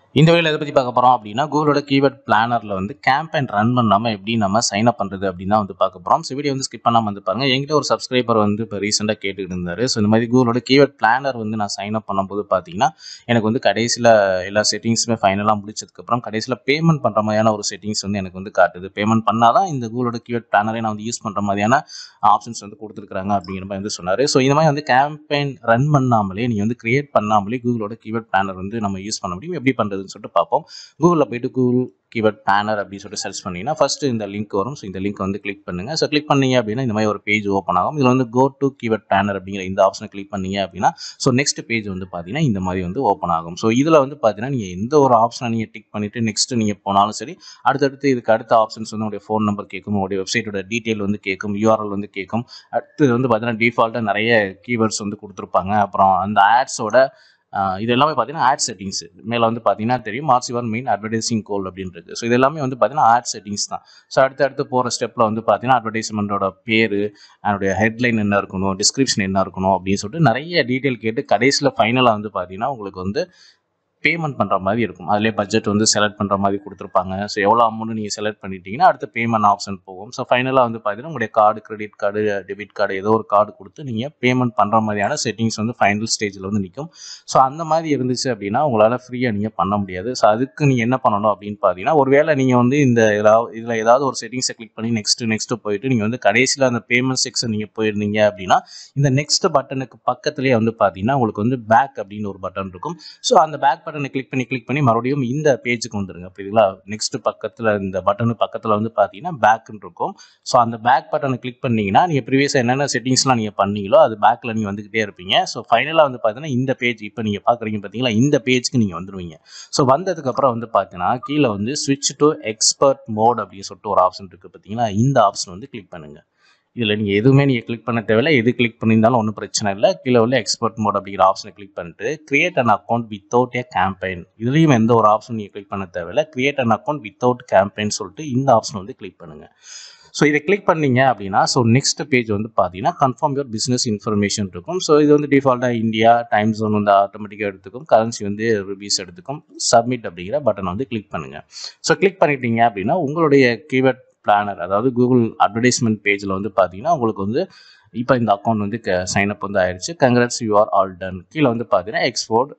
இந்த வீடியோல எதை பத்தி பார்க்க போறோம் அப்படின்னா, கூகுளோட கீவேர்ட் பிளானர்ல வந்து கேம்பெயின் ரன் பண்ணாம எப்படி நம்ம சைன் அப் பண்றது அப்படின்னு தான் வந்து பார்க்க போறோம். ஸோ வீடியோ வந்து ஸ்கிப் பண்ணாம வந்து பாருங்க. என்கிட்ட ஒரு சப்ஸ்கிரைபர் வந்து இப்போ ரீசெண்டா கேட்டுக்கிட்டு இருந்தாரு. ஸோ இந்த மாதிரி கூகுளோட கீவேர்ட் பிளானர் வந்து நான் சைன் அப் பண்ணும்போது பார்த்தீங்கன்னா, எனக்கு வந்து கடைசியில எல்லா செட்டிங்ஸுமே ஃபைனலா முடிச்சதுக்கப்புறம் கடைசியில பேமெண்ட் பண்ற மாதிரியான ஒரு செட்டிங்ஸ் வந்து எனக்கு வந்து காட்டுது. பேமெண்ட் பண்ணாதான் இந்த கூகுளோட கீவேர்ட் பிளானரை நான் வந்து யூஸ் பண்ற மாதிரியான ஆப்ஷன்ஸ் வந்து கொடுத்துருக்காங்க அப்படிங்கிற மாதிரி வந்து சொன்னாரு. ஸோ இந்த மாதிரி வந்து கேம்பெயின் ரன் பண்ணாமலே நீங்க வந்து கிரியேட் பண்ணாமலே கூகுளோட கீவேர்ட் பிளானர் வந்து நம்ம யூஸ் பண்ண முடியும். எப்படி பண்றதுன்னு சொல்லிட்டு பார்ப்போம். கூகுளில் போயிட்டு கூகுள் கீவேர்ட் பிளானர் அப்படின்னு சொல்லிட்டு சர்ச் பண்ணீங்கன்னா ஃபர்ஸ்ட் இந்த லிங்க் வரும். ஸோ இந்த லிங்க் வந்து கிளிக் பண்ணுங்க. ஸோ கிளிக் பண்ணீங்க அப்படின்னா இந்த மாதிரி ஒரு பேஜ் ஓப்பன் ஆகும். இதில் வந்து கோ டு கீவேர்ட் பிளானர் அப்படிங்கிற இந்த ஆப்ஷனை கிளிக் பண்ணீங்க அப்படின்னா ஸோ நெக்ஸ்ட் பேஜ் வந்து பார்த்தீங்கன்னா இந்த மாதிரி வந்து ஓப்பன் ஆகும். ஸோ இதில் வந்து பார்த்தீங்கன்னா நீங்கள் எந்த ஒரு ஆப்ஷனை நீங்கள் டிக் பண்ணிட்டு நெக்ஸ்ட் நீங்கள் போனாலும் சரி, அடுத்தடுத்து இதுக்கு அடுத்த ஆப்ஷன்ஸ் வந்து உங்களுடைய ஃபோன் நம்பர் கேட்கும், உங்களுடைய வெப்சைட்டோட டீட்டெயில் வந்து கேட்கும், யூஆர்எல் வந்து கேட்கும். அடுத்தது வந்து பார்த்தீங்கன்னா டிஃபால்ட்டாக நிறைய கீவேர்ட்ஸ் வந்து கொடுத்துருப்பாங்க. அப்புறம் அந்த ஆட்ஸோட இது எல்லாமே பார்த்தீங்கன்னா ஆட் செட்டிங்ஸ் மேலே வந்து பார்த்தீங்கன்னா தெரியும் march your main advertising goal அப்படின்றது. ஸோ இது எல்லாமே வந்து பார்த்தீங்கன்னா ஆட் செட்டிங்ஸ் தான். ஸோ அடுத்து போகிற ஸ்டெப்பில் வந்து பார்த்தீங்கன்னா அட்வர்டைஸ்மெண்ட்டோட பேர், அதனுடைய ஹெட்லைன் என்ன இருக்கணும், டிஸ்கிரிப்ஷன் என்ன இருக்கணும் அப்படின்னு சொல்லிட்டு நிறைய டீட்டெயில் கேட்டு கடைசியில் ஃபைனலாக வந்து பார்த்தீங்கன்னா உங்களுக்கு வந்து பேமெண்ட் பண்ணுற மாதிரி இருக்கும். அதிலே பட்ஜெட் வந்து செலக்ட் பண்ணுற மாதிரி கொடுத்துருப்பாங்க. ஸோ எவ்வளோ அமௌண்ட் நீங்கள் செலக்ட் பண்ணிட்டீங்கன்னா அடுத்து பேமெண்ட் ஆப்ஷன் போகும். ஸோ ஃபைனலாக வந்து பார்த்தீங்கன்னா உங்களுடைய card, credit card, debit card ஏதோ ஒரு கார்டு கொடுத்து நீங்கள் பேமெண்ட் பண்ணுற மாதிரியான செட்டிங்ஸ் வந்து ஃபைனல் ஸ்டேஜில் வந்து நிற்கும். ஸோ அந்த மாதிரி இருந்துச்சு அப்படின்னா உங்களால் ஃப்ரீயாக நீங்கள் பண்ண முடியாது. ஸோ அதுக்கு நீங்கள் என்ன பண்ணணும் அப்படின்னு பார்த்தீங்கன்னா, ஒருவேளை நீங்கள் வந்து இதில் ஏதாவது ஒரு செட்டிங்ஸை கிளிக் பண்ணி நெக்ஸ்ட்டு போயிட்டு நீங்கள் வந்து கடைசியில் அந்த பேமெண்ட் செக்ஷன் நீங்கள் போயிருந்தீங்க அப்படின்னா இந்த நெக்ஸ்ட் பட்டனுக்கு பக்கத்துலேயே வந்து பார்த்தீங்கன்னா உங்களுக்கு வந்து பேக் அப்படின்னு ஒரு பட்டன் இருக்கும். ஸோ அந்த பேக் பட்டனை கிளிக் பண்ணி மறுபடியும் இந்த பேஜுக்கு வந்துருங்க. புரியுதுங்களா? நெக்ஸ்ட் பக்கத்தில் இந்த பட்டனு பக்கத்தில் வந்து பார்த்தீங்கன்னா பேக்குன்னு இருக்கும். ஸோ அந்த பேக் பட்டனை கிளிக் பண்ணீங்கன்னா நீங்கள் ப்ரீவியஸாக என்னென்ன செட்டிங்ஸ்லாம் நீங்கள் பண்ணீங்களோ அது பேக்கில் நீங்கள் வந்துக்கிட்டே இருப்பீங்க. ஸோ ஃபைனலாக வந்து பார்த்தீங்கன்னா இந்த பேஜ் இப்போ நீங்கள் பார்க்குறீங்க பார்த்தீங்களா, இந்த பேஜுக்கு நீங்கள் வந்துடுவீங்க. ஸோ வந்ததுக்கப்புறம் வந்து பார்த்தீங்கன்னா கீழே வந்து ஸ்விட்ச் டு எக்ஸ்பர்ட் மோட் அப்படின்னு சொல்லிட்டு ஒரு ஆப்ஷன் இருக்குது பார்த்தீங்கன்னா, இந்த ஆப்ஷன் வந்து கிளிக் பண்ணுங்கள். இதில் நீங்கள் எதுவுமே கிளிக் பண்ண தேவையில்லை. எது கிளிக் பண்ணியிருந்தாலும் ஒன்றும் பிரச்சனை இல்லை. கீழே உள்ள எக்ஸ்பர்ட் மோட் அப்படிங்கிற ஆப்ஷனை கிளிக் பண்ணிட்டு create an account without a campaign, இதுலேயும் எந்த ஒரு ஆப்ஷன் நீங்கள் கிளிக் பண்ண தேவையில்லை. Create an account without campaign சொல்லிட்டு இந்த ஆப்ஷன் வந்து கிளிக் பண்ணுங்கள். ஸோ இதை கிளிக் பண்ணீங்க அப்படின்னா ஸோ நெக்ஸ்ட் பேஜ் வந்து பார்த்தீங்கன்னா கன்ஃபார்ம் யுவர் பிஸ்னஸ் இன்ஃபர்மேஷன் இருக்கும். ஸோ இது வந்து டிஃபால்ட்டாக இந்தியா டைம் ஜோன் வந்து ஆட்டோமேட்டிக்காக எடுத்துக்கும், கரன்சி வந்து ருபீஸ் எடுத்துக்கும். சப்மிட் அப்படிங்கிற பட்டனை வந்து கிளிக் பண்ணுங்கள். ஸோ கிளிக் பண்ணிட்டீங்க அப்படின்னா உங்களுடைய கீவேர்ட் பிளானர் அதாவது கூகுள் அட்வர்டைஸ்மெண்ட் பேஜில் வந்து பார்த்தீங்கன்னா உங்களுக்கு வந்து இப்போ இந்த அக்கௌண்ட் வந்து சைன் அப் வந்து ஆயிடுச்சு. Congrats, you are all done. கீழே வந்து பார்த்தீங்கன்னா எக்ஸ்ப்ளோர்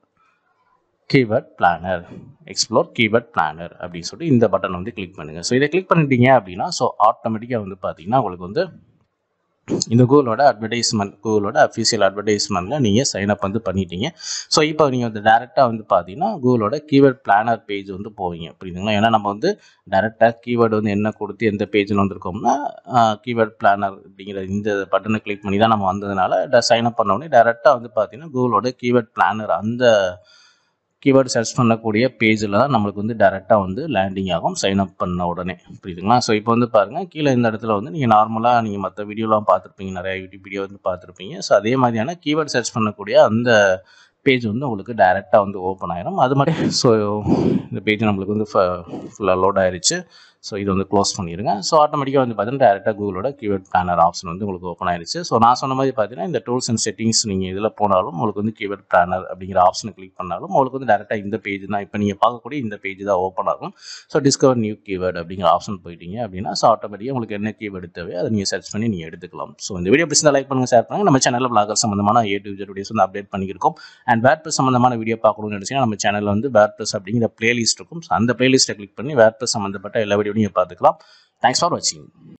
கீவேர்ட் பிளானர் அப்படின்னு சொல்லிட்டு இந்த பட்டன் வந்து கிளிக் பண்ணுங்கள். ஸோ இதை கிளிக் பண்ணிட்டீங்க அப்படின்னா ஸோ ஆட்டோமேட்டிக்காக வந்து பார்த்தீங்கன்னா உங்களுக்கு வந்து இந்த கூகுளோட அஃபிஷியல் அட்வர்டைஸ்மெண்ட்டில் நீங்கள் சைன் அப் வந்து பண்ணிட்டீங்க. ஸோ இப்போ நீங்கள் வந்து டேரெக்டாக வந்து பார்த்தீங்கன்னா கூகுளோட கீவேர்ட் பிளானர் பேஜ் வந்து போவீங்க. புரியுதுங்களா? ஏன்னா நம்ம வந்து டேரெக்டாக கீவேர்டு வந்து என்ன கொடுத்து எந்த பேஜில் வந்திருக்கோம்னா கீவேர்ட் பிளானர் அப்படிங்கிற இந்த பட்டனை கிளிக் பண்ணி தான் நம்ம வந்ததுனால சைன் அப் பண்ண உடனே டேரெக்டாக வந்து பார்த்தீங்கன்னா கூகுளோட கீவேர்ட் பிளானர் அந்த கீவேர்டு சர்ச் பண்ணக்கூடிய பேஜில் தான் நம்மளுக்கு வந்து டேரெக்டாக வந்து லேண்டிங் ஆகும் சைன் அப் பண்ண உடனே. புரியுதுங்களா? ஸோ இப்போ வந்து பாருங்கள் கீழே இந்த இடத்துல வந்து நீங்கள் நார்மலாக நீங்கள் மற்ற வீடியோலாம் பார்த்துருப்பீங்க, நிறையா யூடியூப் வீடியோ வந்து பார்த்துருப்பீங்க. ஸோ அதே மாதிரியான கீவேர்டு சர்ச் பண்ணக்கூடிய அந்த பேஜ் வந்து உங்களுக்கு டேரெக்டாக வந்து ஓப்பன் ஆயிடும். அது மாதிரி ஸோ இந்த பேஜ் நம்மளுக்கு வந்து ஃபுல்லாக லோட் ஆயிடுச்சு. ஸோ இது வந்து க்ளோஸ் பண்ணிடுங்க. ஸோ ஆட்டோமேட்டிக்காக வந்து பார்த்தீங்கன்னா டேரெக்டாக கூகுளோட கீவேர்ட் பிளானர் ஆப்ஷன் வந்து உங்களுக்கு ஓப்பன் ஆயிடுச்சு. ஸோ நான் சொன்ன மாதிரி பார்த்தீங்கன்னா இந்த டூல்ஸ் அண்ட் செட்டிங்ஸ் நீங்கள் இதில் போனாலும் உங்களுக்கு வந்து கீவேர்ட் பிளானர் அப்படிங்கிற ஆப்ஷனை கிளிக் பண்ணாலும் உங்களுக்கு வந்து டேரெக்டாக இந்த பேஜ் தான் இப்போ நீங்கள் பார்க்கக்கூடிய இந்த பேஜ் தான் ஓப்பன் ஆகும். ஸோ டிஸ்கவர் நியூ கீவேர்டு அப்படிங்கிற ஆப்ஷன் போயிட்டீங்க அப்படின்னா ஸோ ஆட்டோமேட்டிக்காக உங்களுக்கு என்ன கீவேர்டு தேவையோ அதை நீங்கள் சர்ச் பண்ணி நீங்கள் எடுத்துக்கலாம். ஸோ இந்த வீடியோ பிடிச்சிருந்தா லைக் பண்ணுங்கள், ஷேர் பண்ணுங்கள். நம்ம சேனலில் பிளாகர் சம்பந்தமான A to Z வீடியோஸ் வந்து அப்டேட் பண்ணியிருக்கோம். அண்ட் வேர்ட்பிரஸ் சம்பந்தமான வீடியோ பார்க்கணும்னு நினச்சிங்கன்னா நம்ம சேனலில் வந்து வேர்ட்பிரஸ் அப்படிங்கிற பிளேலிஸ்ட் இருக்கும். ஸோ அந்த பிளேலிஸ்ட்டை கிளிக் பண்ணி வேர்ட்பிரஸ் சம்பந்தப்பட்ட எல்லா வீடியோவையும் நீங்கள் பார்த்துக்கலாம். Thanks for watching.